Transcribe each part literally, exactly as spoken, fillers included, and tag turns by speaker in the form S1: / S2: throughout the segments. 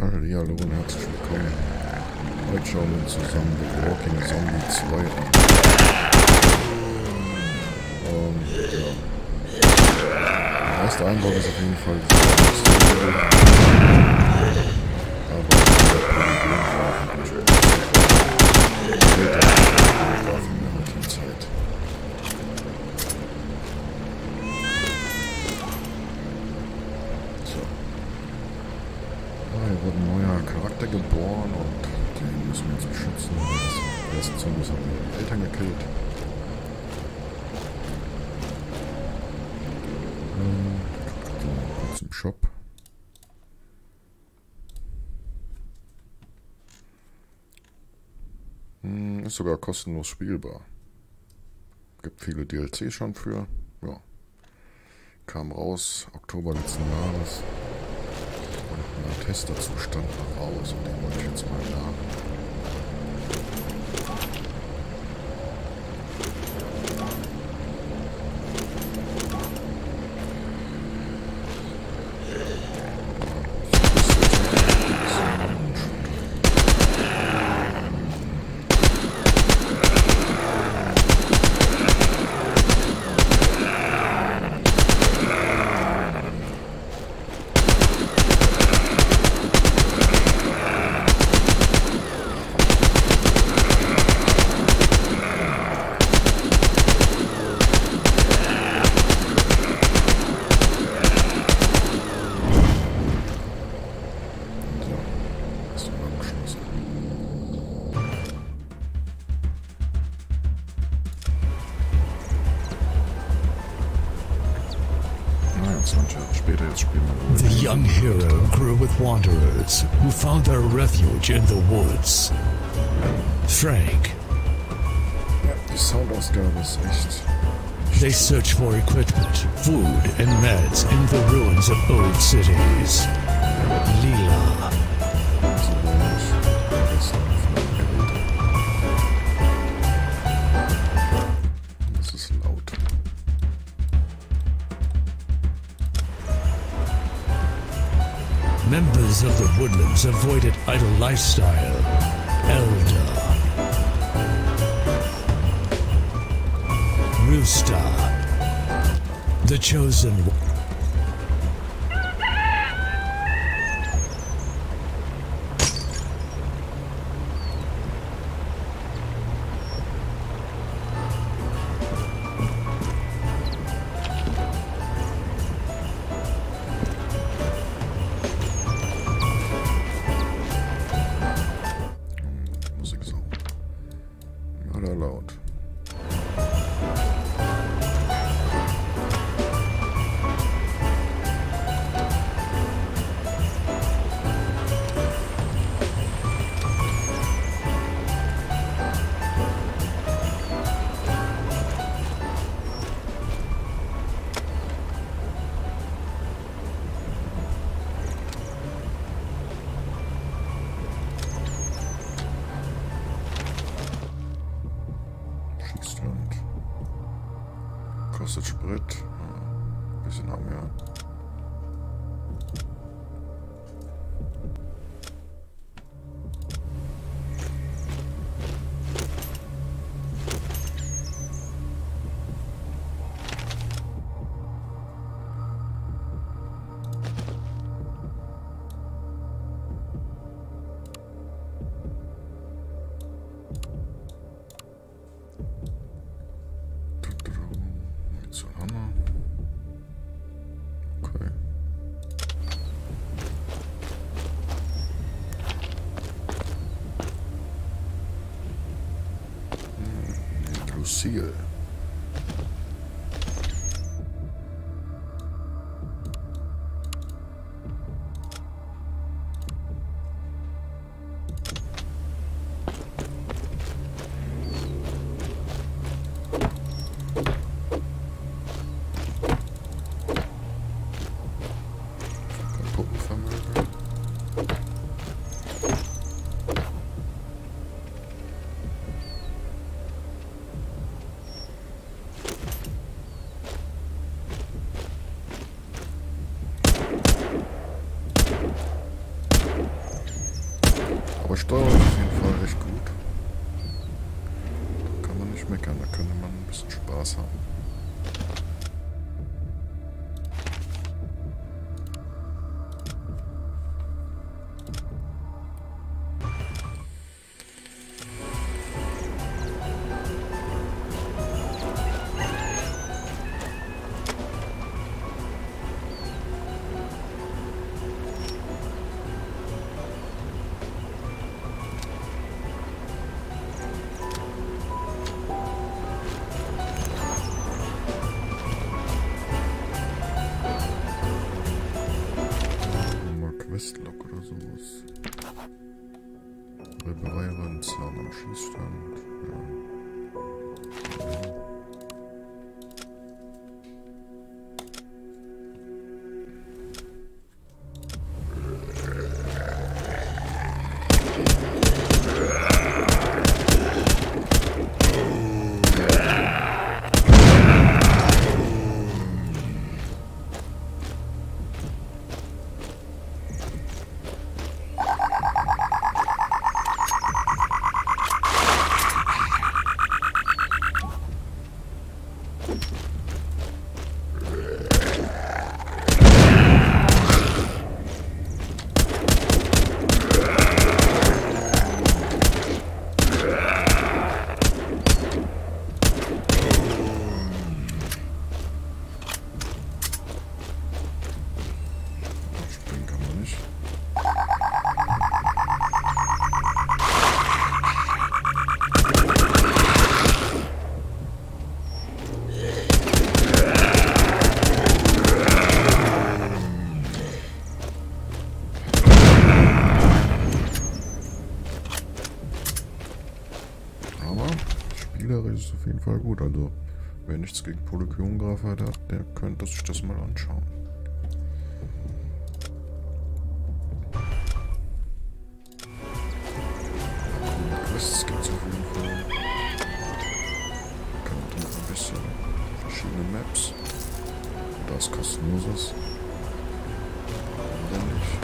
S1: Hallo und herzlich willkommen. Heute schauen wir uns zusammen The Walking Zombie zwei an. Und ja. Der erste Eindruck ist auf jeden Fall sehr lustig. Aber der Polygongrafen entspricht später Polygongrafen in der heutigen Zeit. Hier wurde ein neuer Charakter geboren und den müssen wir jetzt beschützen. Die ersten Zombies haben die Eltern gekillt. Ähm, kurz im Shop. Hm, ist sogar kostenlos spielbar. Gibt viele D L C schon für. Ja. Kam raus, Oktober letzten Jahres. Ein Testerzustand noch raus und den wollte ich jetzt mal laden.
S2: The young hero grew with wanderers who found their refuge in the woods. Frank.
S1: Ja, die Soundausgabe ist echt.
S2: They search for equipment, food, and meds in the ruins of old cities. Lila.
S1: Das ist laut.
S2: Members of the Woodlands avoided idle lifestyle. Elder. Rooster. The Chosen One.
S1: Oder laut. Schießstand. Kostet Sprit. Ein bisschen haben wir. So ein Hammer. Okay. Hm, Lucille. Aber Steuerung ist auf jeden Fall echt gut. Da kann man nicht meckern, da könnte man ein bisschen Spaß haben. Questlog oder sowas. Reparierer Zahn am Schießstand. Ja. Ja. Ist auf jeden Fall gut. Also, wer nichts gegen Polygongrapher hat, der könnte sich das mal anschauen. Quests gibt es auf jeden Fall. Kann man noch ein bisschen verschiedene Maps. Da ist kostenloses. Oder nicht?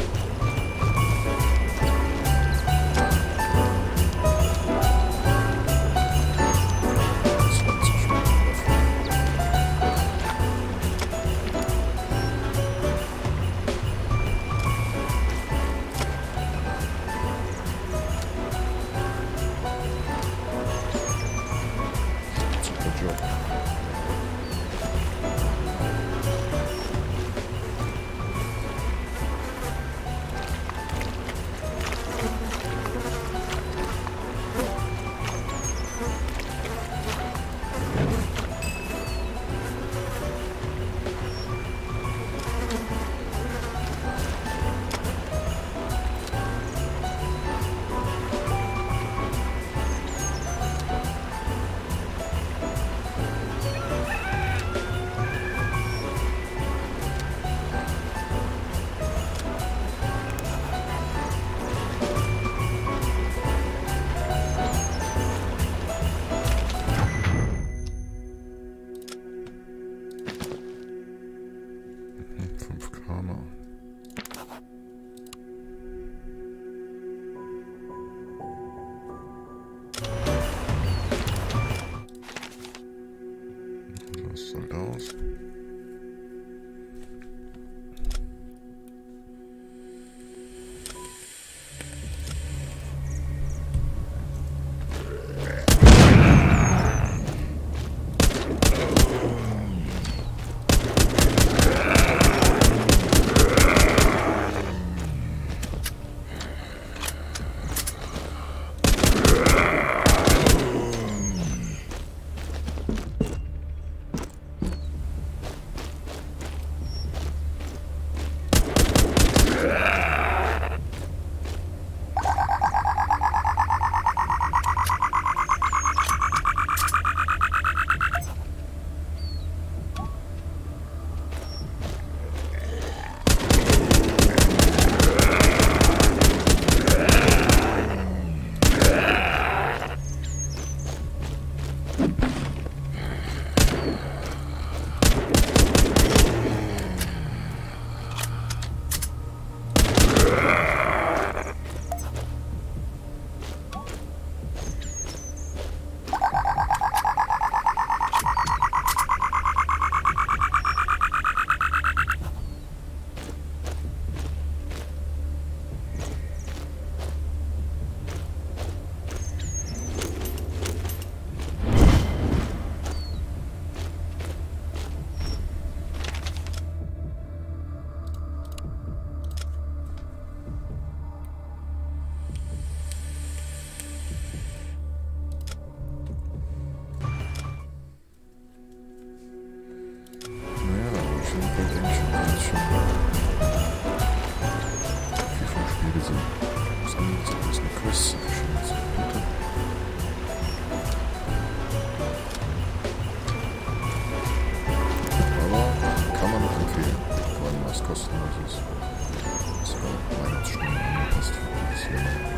S1: kostenlos ist. Ist auch Weihnachtsstimmung angepasst für dieses Jahr.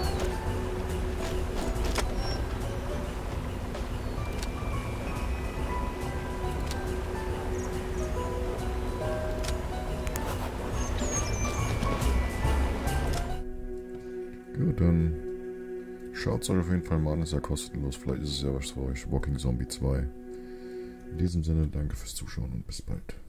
S1: Gut, dann schaut es euch auf jeden Fall mal an, ist ja kostenlos. Vielleicht ist es ja was für euch. Walking Zombie zwei. In diesem Sinne, danke fürs Zuschauen und bis bald.